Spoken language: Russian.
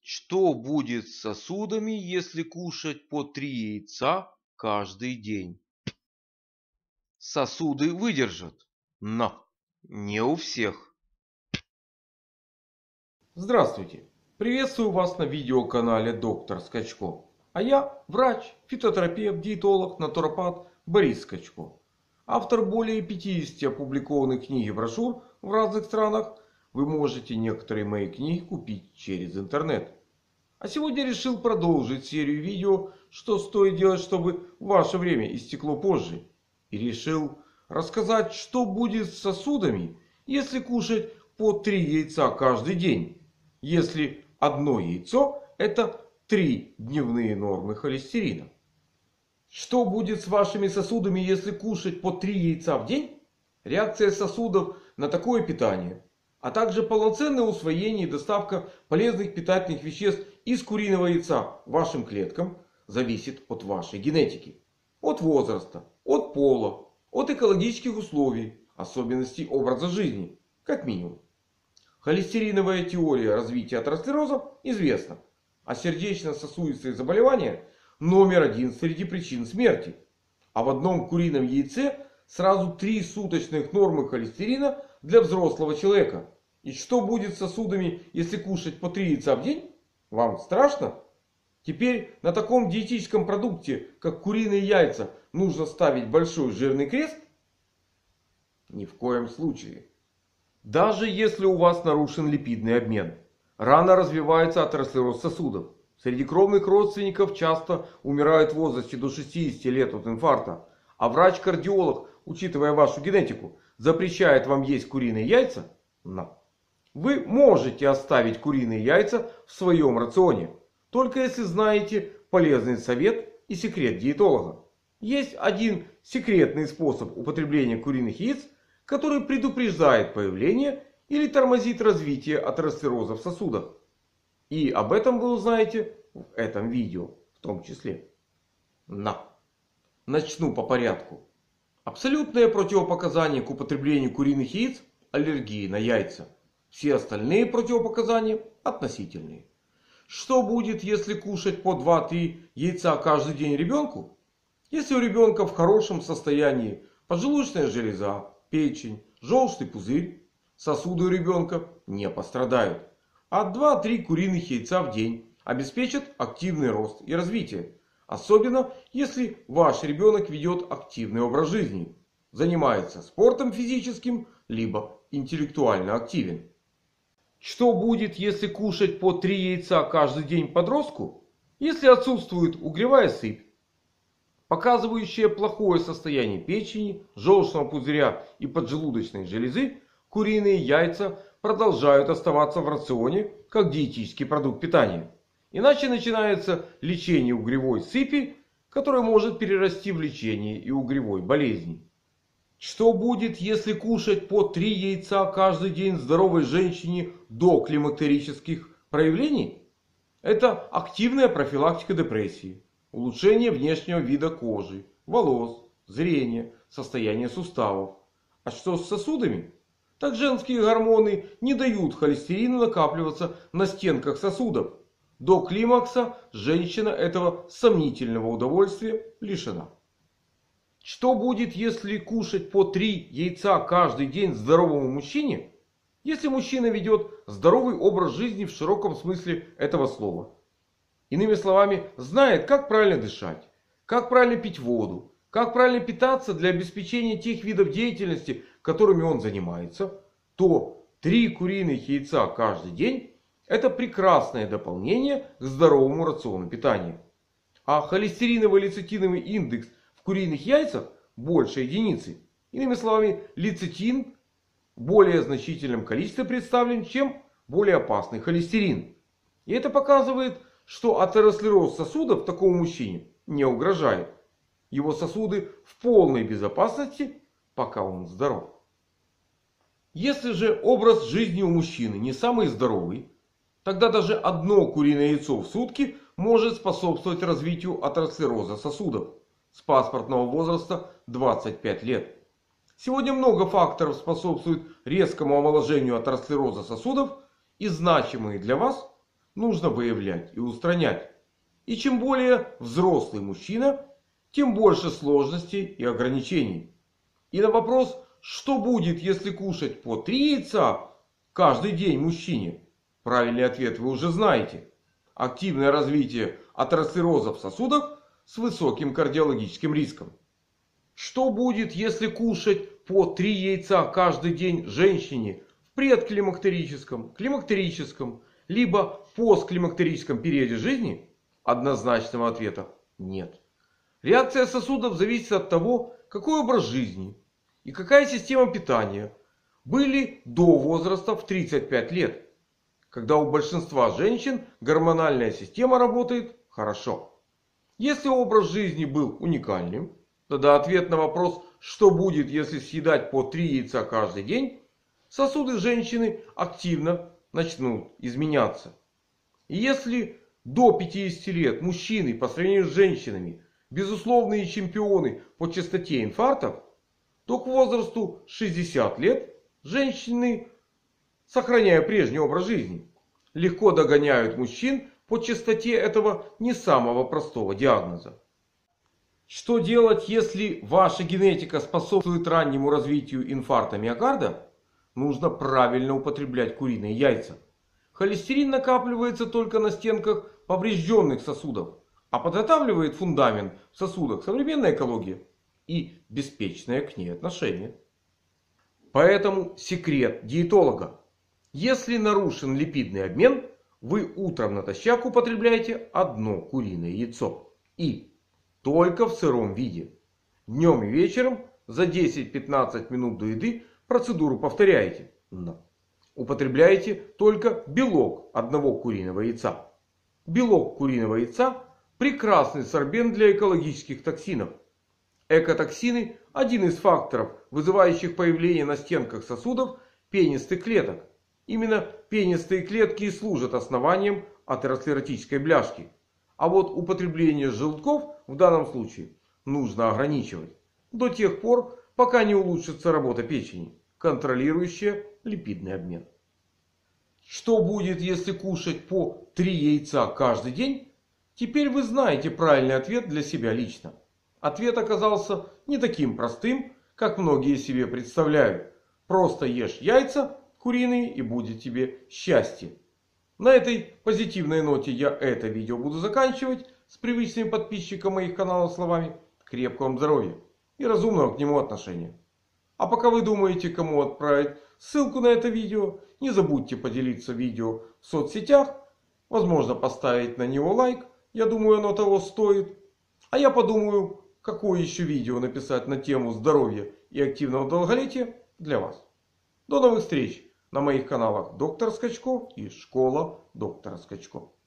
Что будет с сосудами, если кушать по 3 яйца каждый день? Сосуды выдержат, но не у всех. Здравствуйте! Приветствую вас на видеоканале Доктор Скачко. А я врач, фитотерапевт, диетолог, натуропат Борис Скачко. Автор более 50 опубликованных книг и брошюр в разных странах. Вы можете некоторые мои книги купить через интернет. А сегодня решил продолжить серию видео, что стоит делать, чтобы ваше время истекло позже. И решил рассказать, что будет с сосудами, если кушать по 3 яйца каждый день. Если одно яйцо — это 3 дневные нормы холестерина. Что будет с вашими сосудами, если кушать по 3 яйца в день? Реакция сосудов на такое питание, а также полноценное усвоение и доставка полезных питательных веществ из куриного яйца вашим клеткам зависит от вашей генетики. От возраста, от пола, от экологических условий, особенностей образа жизни, как минимум. Холестериновая теория развития атеросклероза известна. А сердечно-сосудистые заболевания номер 1 среди причин смерти. А в одном курином яйце сразу 3 суточных нормы холестерина для взрослого человека. И что будет с сосудами, если кушать по 3 яйца в день? Вам страшно? Теперь на таком диетическом продукте, как куриные яйца, нужно ставить большой жирный крест? Ни в коем случае. Даже если у вас нарушен липидный обмен, рано развивается атеросклероз сосудов. Среди кровных родственников часто умирают в возрасте до 60 лет от инфаркта. А врач-кардиолог, учитывая вашу генетику, запрещает вам есть куриные яйца? Но вы можете оставить куриные яйца в своем рационе. Только если знаете полезный совет и секрет диетолога. Есть один секретный способ употребления куриных яиц, который предупреждает появление или тормозит развитие атеросклероза в сосудах. И об этом вы узнаете в этом видео в том числе. Начну по порядку. Абсолютное противопоказание к употреблению куриных яиц — аллергии на яйца. Все остальные противопоказания относительные. Что будет, если кушать по 2-3 яйца каждый день ребенку? Если у ребенка в хорошем состоянии поджелудочная железа, печень, желчный пузырь, сосуды у ребенка не пострадают. А 2-3 куриных яйца в день обеспечат активный рост и развитие. Особенно если ваш ребенок ведет активный образ жизни. Занимается спортом физическим, либо интеллектуально активен. Что будет, если кушать по 3 яйца каждый день подростку? Если отсутствует угревая сыпь, показывающая плохое состояние печени, желчного пузыря и поджелудочной железы, куриные яйца продолжают оставаться в рационе как диетический продукт питания. Иначе начинается лечение угревой сыпи, которое может перерасти в лечение и угревой болезни. Что будет, если кушать по 3 яйца каждый день здоровой женщине до климактерических проявлений? Это активная профилактика депрессии, улучшение внешнего вида кожи, волос, зрения, состояния суставов. А что с сосудами? Так женские гормоны не дают холестерину накапливаться на стенках сосудов. До климакса женщина этого сомнительного удовольствия лишена. Что будет, если кушать по 3 яйца каждый день здоровому мужчине? Если мужчина ведет здоровый образ жизни в широком смысле этого слова. Иными словами, знает, как правильно дышать, как правильно пить воду, как правильно питаться для обеспечения тех видов деятельности, которыми он занимается, то 3 куриных яйца каждый день — это прекрасное дополнение к здоровому рациону питания. А холестериновый и лецитиновый индекс в куриных яйцах больше единицы. Иными словами, лецитин в более значительном количестве представлен, чем более опасный холестерин. И это показывает, что атеросклероз сосудов такому мужчине не угрожает. Его сосуды в полной безопасности, пока он здоров. Если же образ жизни у мужчины не самый здоровый, тогда даже одно куриное яйцо в сутки может способствовать развитию атеросклероза сосудов с паспортного возраста 25 лет. Сегодня много факторов способствуют резкому омоложению атеросклероза сосудов, и значимые для вас нужно выявлять и устранять. И чем более взрослый мужчина, тем больше сложностей и ограничений. И на вопрос, что будет, если кушать по 3 яйца каждый день мужчине, правильный ответ вы уже знаете. Активное развитие атеросклероза в сосудах с высоким кардиологическим риском. Что будет, если кушать по 3 яйца каждый день женщине в предклимактерическом, климактерическом, либо постклимактерическом периоде жизни? Однозначного ответа нет. Реакция сосудов зависит от того, какой образ жизни и какая система питания были до возраста в 35 лет, когда у большинства женщин гормональная система работает хорошо. Если образ жизни был уникальным, тогда ответ на вопрос, что будет, если съедать по 3 яйца каждый день, сосуды женщины активно начнут изменяться. И если до 50 лет мужчины по сравнению с женщинами безусловные чемпионы по частоте инфарктов, то к возрасту 60 лет женщины, сохраняя прежний образ жизни, легко догоняют мужчин по частоте этого не самого простого диагноза. Что делать, если ваша генетика способствует раннему развитию инфаркта миокарда? Нужно правильно употреблять куриные яйца. Холестерин накапливается только на стенках поврежденных сосудов, а подготавливает фундамент в сосудах современная экология и беспечное к ней отношение. Поэтому секрет диетолога. Если нарушен липидный обмен, вы утром натощак употребляете одно куриное яйцо. И только в сыром виде. Днем и вечером за 10-15 минут до еды процедуру повторяете. Но употребляете только белок одного куриного яйца. Белок куриного яйца – прекрасный сорбент для экологических токсинов. Экотоксины – один из факторов, вызывающих появление на стенках сосудов пенистых клеток. Именно пенистые клетки и служат основанием атеросклеротической бляшки. А вот употребление желтков в данном случае нужно ограничивать до тех пор, пока не улучшится работа печени, контролирующая липидный обмен. Что будет, если кушать по 3 яйца каждый день? Теперь вы знаете правильный ответ для себя лично. Ответ оказался не таким простым, как многие себе представляют. Просто ешь яйца куриные и будет тебе счастье. На этой позитивной ноте я это видео буду заканчивать с привычными подписчикам моих каналов словами крепкого вам здоровья и разумного к нему отношения. А пока вы думаете, кому отправить ссылку на это видео, не забудьте поделиться видео в соцсетях, возможно поставить на него лайк, я думаю оно того стоит. А я подумаю, какое еще видео написать на тему здоровья и активного долголетия для вас. До новых встреч на моих каналах Доктор Скачко и Школа Доктора Скачко.